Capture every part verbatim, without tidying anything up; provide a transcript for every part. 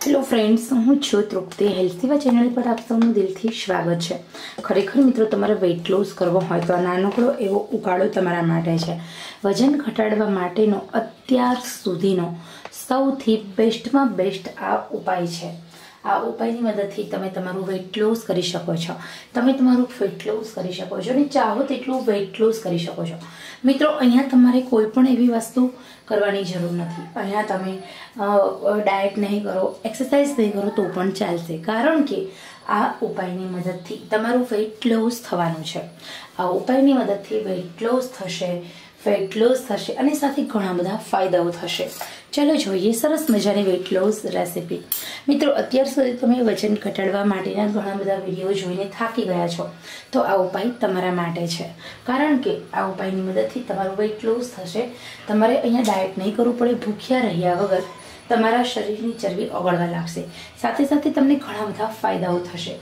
Hello friends, हूँ छू तृप्ति health सेवा चेनल पर आप सबનું દિલથી સ્વાગત છે। ખરેખર મિત્રો તમારે વેઇટ લોસ કરવો હોય તો આ નાનકડો એવો ઉકાળો તમારા માટે છે। વજન ઘટાડવા માટેનો અત્યાર સુધીનો સૌથી બેસ્ટમાં બેસ્ટ આ ઉપાય છે। આ ઉપાયની મદદથી તમે તમારું વેઇટ લોસ કરી શકો છો। તમે તમારું વેઇટ લોસ કરી શકો છો અને ચાહો તેટલું વેઇટ લોસ કરી શકો છો। મિત્રો, અહીંયા તમારે કોઈ પણ એવી વસ્તુ કરવાની જરૂર નથી। અહીંયા તમે ડાયટ નહીં કરો, એક્સરસાઇઝ નહીં કરો તો પણ ચાલશે, કારણ કે આ ઉપાયની મદદથી તમારું વેઇટ લોસ થવાનું છે। આ ઉપાયની મદદથી વેઇટ લોસ થશે, વેઇટ લોસ થશે અને સાથે ઘણા બધા ફાયદાઓ થશે। ચાલો જોઈએ સરસ મજાની વેઇટ લોસ રેસીપી। મિત્રો, અત્યાર સુધી તમે વજન ઘટાડવા માટેના ઘણા બધા વિડીયો જોઈને થાકી ગયા છો, તો આ ઉપાય તમારા માટે છે, કારણ કે આ ઉપાયની મદદથી તમારું વેઇટ લોસ થશે। તમારે અહીંયા ડાયટ નહીં કરવું પડે, ભૂખ્યા રહ્યા વગર તમારા શરીરની ચરબી ઓગળવા લાગશે, સાથે સાથે તમને ઘણા બધા ફાયદાઓ થશે।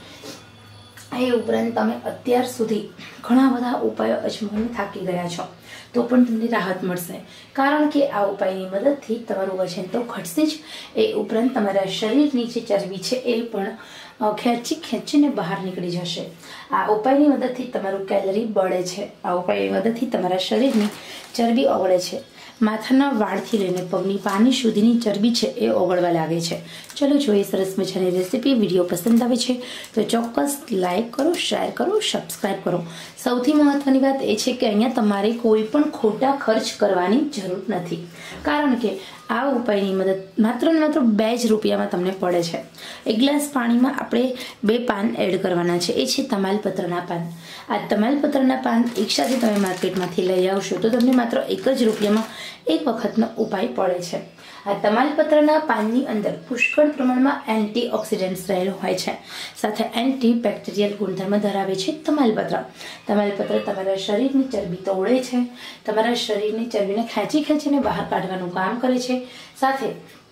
એ ઉપરાંત તમે અત્યાર સુધી ઘણા બધા ઉપાયો અજમાવીને થાકી ગયા છો તો પણ તમને રાહત મળશે, કારણ કે આ ઉપાયની મદદથી તમારું વજન તો ઘટશે જ, એ ઉપરાંત તમારા શરીરની જે ચરબી છે એ પણ ખેંચી ખેંચીને બહાર નીકળી જશે। આ ઉપાયની મદદથી તમારું કેલરી બળે છે। આ ઉપાયની મદદથી તમારા શરીરની ચરબી ઓગળે છે। માથાના વાળથી લઈને પગની પાની સુધીની ચરબી છે એ ઓગળવા લાગે છે। ચલો જોઈએ સરસ મજાની રેસીપી। વિડીયો પસંદ આવે છે તો ચોક્કસ લાઈક કરો, શેર કરો, સબસ્ક્રાઈબ કરો। સૌથી મહત્વની વાત એ છે કે અહીંયા તમારે કોઈ પણ ખોટા ખર્ચ કરવાની જરૂર નથી, કારણ કે આ ઉપાયની મદદ માત્ર ને માત્ર બે જ રૂપિયામાં તમને પડે છે। એક ગ્લાસ પાણીમાં આપણે બે પાન એડ કરવાના છે, એ છે તમાલપત્રના પાન। આ તમાલપત્રના પાન એકસાથે તમે માર્કેટમાંથી લઈ આવશો તો તમને માત્ર એક જ રૂપિયામાં એક વખતનો ઉપાય પડે છે। આ તમાલપત્રના પાનની અંદર પુષ્કળ પ્રમાણમાં એન્ટીઓક્સિડન્ટ્સ રહેલું હોય છે, સાથે એન્ટી બેક્ટેરિયલ ગુણધર્મ ધરાવે છે તમાલપત્ર। તમાલપત્ર તમારા શરીરની ચરબી તોડે છે, તમારા શરીરની ચરબીને ખેંચી ખેંચીને બહાર કાઢવાનું કામ કરે છે, સાથે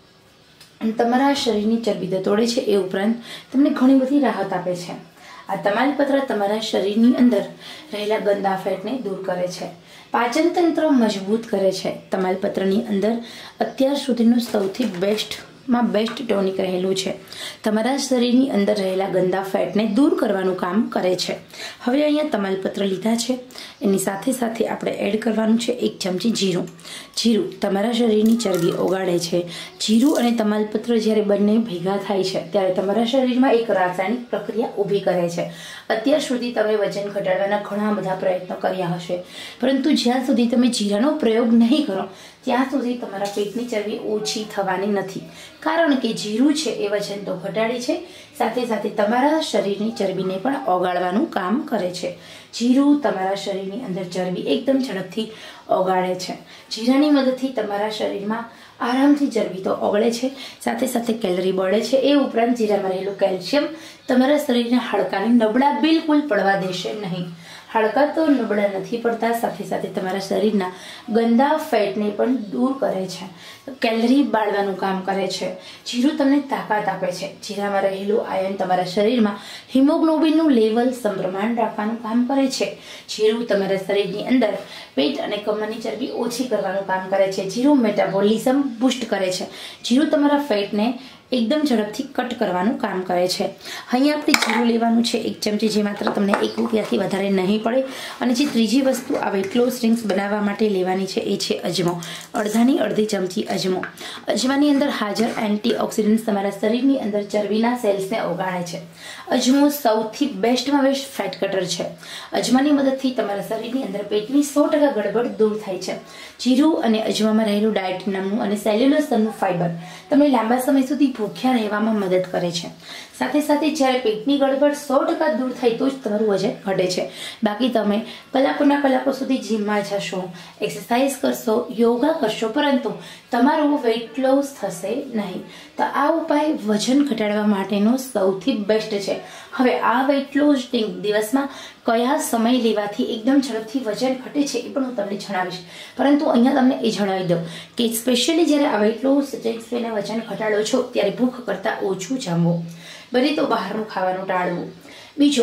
તમારા શરીરની ચરબી તો તોડે છે, એ ઉપરાંત તમને ઘણી બધી રાહત આપે છે। આ તમાલપત્ર તમારા શરીરની અંદર રહેલા ગંદા ફેટને દૂર કરે છે, પાચન તંત્ર મજબૂત કરે છે। તમાલપત્રની અંદર અત્યાર સુધીનું સૌથી બેસ્ટમાં બેસ્ટ ટોનિક રહેલું છે, તમારા શરીરની અંદર રહેલા ગંદા ફેટને દૂર કરવાનું કામ કરે છે। હવે અહીંયા તમાલપત્ર લીધા છે, એની સાથે સાથે આપણે એડ કરવાનું છે એક ચમચી જીરું। જીરું તમારા શરીરની ચરબી ઓગાળે છે। જીરું અને તમાલપત્ર જ્યારે બંને ભેગા થાય છે ત્યારે તમારા શરીરમાં એક રાસાયણિક પ્રક્રિયા ઊભી કરે છે। અત્યાર સુધી તમે વજન ઘટાડવાના ઘણા બધા પ્રયત્નો કર્યા હશે, પરંતુ જ્યાં સુધી તમે જીરાનો પ્રયોગ નહીં કરો ત્યાં સુધી તમારા પેટની ચરબી ઓછી થવાની નથી, કારણ કે જીરું છે એ વજન તો ઘટાડે છે, સાથે સાથે તમારા શરીરની ચરબીને પણ ઓગાળવાનું કામ કરે છે। જીરું તમારા શરીરની અંદર ચરબી એકદમ ઝડપથી ઓગાળે છે। જીરાની મદદથી તમારા શરીરમાં આરામથી ચરબી તો ઓગળે છે, સાથે સાથે કેલરી બળે છે। એ ઉપરાંત જીરામાં રહેલું કેલ્શિયમ તમારા શરીરના હાડકાને નબળા બિલકુલ પડવા દેશે નહીં। હાડકા તો નબળા નથી પડતા, સાથે સાથે તમારા શરીરના ગંદા ફેટને પણ દૂર કરે છે, કેલરી બાળવાનું કામ કરે છે। જીરું તમને તાકાત આપે છે। જીરામાં રહેલું આયર્ન તમારા શરીરમાં હિમોગ્લોબિનનું લેવલ સમપ્રમાણ રાખવાનું કામ કરે છે। જીરું તમારા શરીરની અંદર પેટ અને કમરની ચરબી ઓછી કરવાનું કામ કરે છે। જીરું મેટાબોલિઝમ બૂસ્ટ કરે છે। જીરું તમારા ફેટને એકદમ ઝડપથી કટ કરવાનું કામ કરે છે। અહીંયા આપણે જીરું લેવાનું છે એક ચમચી, જે માત્ર તમને એક રૂપિયાથી વધારે નહીં પડે। અને જે ત્રીજી વસ્તુ આ વેઇટ લોસ ડ્રિંક્સ બનાવવા માટે લેવાની છે એ છે અજમો। અડધાની અડધી ચમચી અજમો। અજમાની અંદર હાજર એન્ટીઓક્સિડન્ટ્સ તમારા શરીરની અંદર ચરબીના સેલ્સને ઓગાળે છે। અજમો સૌથી બેસ્ટમાં બેસ્ટ ફેટ કટર છે। અજમાની મદદથી તમારા શરીરની અંદર પેટની સો ટકા ગડબડ દૂર થાય છે। જીરું અને અજમામાં રહેલું ડાયટ નામનું અને સેલ્યુલોસનું ફાઇબર તમને લાંબા સમય સુધી ભૂખ્યા રહેવામાં મદદ કરે છે। સાથે સાથે જ્યારે પેટની ગડબડ સો ટકા દૂર થાય તો જ તમારું વજન ઘટે છે, બાકી તમે કલાકોના કલાકો સુધી જીમમાં જશો, એક્સરસાઇઝ કરશો, યોગા કરશો, પરંતુ તમારું વેઇટ લોસ થશે નહીં। તો આ ઉપાય વજન ઘટાડવા માટેનો સૌથી બેસ્ટ છે। હવે આ વેઇટ લોસ દિવસમાં કયા સમય લેવાથી એકદમ ઝડપથી વજન ઘટે છે એ પણ હું તમને જણાવીશ, પરંતુ અહીંયા તમને એ જણાવી દઉં કે સ્પેશિયલી જ્યારે આ વેઇટ લોસ ડ્રિંક્સ લઈને વજન ઘટાડો છો ત્યારે ભૂખ કરતાં ઓછું જમવું, બને તો બહારનું ખાવાનું ટાળવું। બીજું,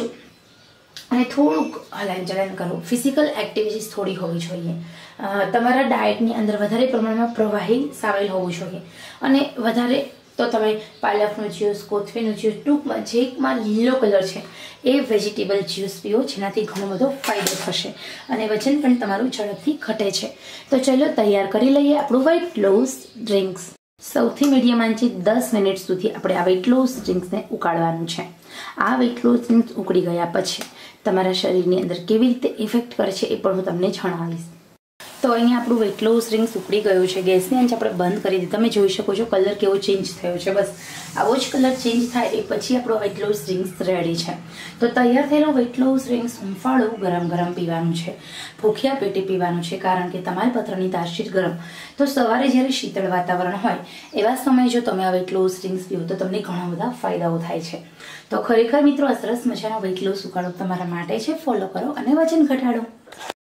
અને થોડુંક હલન ચલન કરવું, ફિઝિકલ એક્ટિવિટીઝ થોડી હોવી જોઈએ। તમારા ડાયટની અંદર વધારે પ્રમાણમાં પ્રવાહી સામેલ હોવું જોઈએ અને વધારે તો તમે પાલકનો જ્યુસ, કોથમીરનો જ્યુસ, ટૂંકમાં જેમાં લીલો કલર છે એ વેજીટેબલ જ્યુસ પીવો, જેનાથી ઘણો બધો ફાયદો થશે અને વજન પણ તમારું ઝડપથી ઘટે છે. તો ચલો તૈયાર કરી લઈએ આપણું વેઇટ લોસ ડ્રિંક્સ. સૌથી મીડિયમ આંચે દસ મિનિટ સુધી આપણે આ વેઇટ લોસ ડ્રિંક્સને ઉકાળવાનું છે. આ વેઇટ લોસ ડ્રિંક્સ ઉકળી ગયા પછી તમારા શરીરની અંદર કેવી રીતે ઇફેક્ટ કરે છે એ પણ હું તમને જણાવીશ. તો અહીંયા આપણું વેઇટ લોસ ડ્રિંક્સ ઉકળી ગયું છે. ગેસની આંચ આપણે બંધ કરી દીધી. તમે જોઈ શકો છો કલર કેવો ચેન્જ થયો છે. બસ આવો જ કલર ચેન્જ થાય એ પછી આપણો વેઇટ લોસ ડ્રિંક્સ રેડી છે. તો તૈયાર થયેલો વેઇટ લોસ ડ્રિંક્સ હુંફાળું ગરમ ગરમ પીવાનું છે. ભૂખ્યા પેટે પીવાનું છે, કારણ કે તમાલપત્રની તાસીર ગરમ. તો સવારે જ્યારે શીતળ વાતાવરણ હોય એવા સમયે જો તમે આ વેઇટ લોસ ડ્રિંક્સ પીવો તો તમને ઘણા બધા ફાયદાઓ થાય છે. તો ખરેખર મિત્રો આ સરસ મજાનો વેઇટ લોસ ઉકાળો તમારા માટે છે. ફોલો કરો અને વજન ઘટાડો.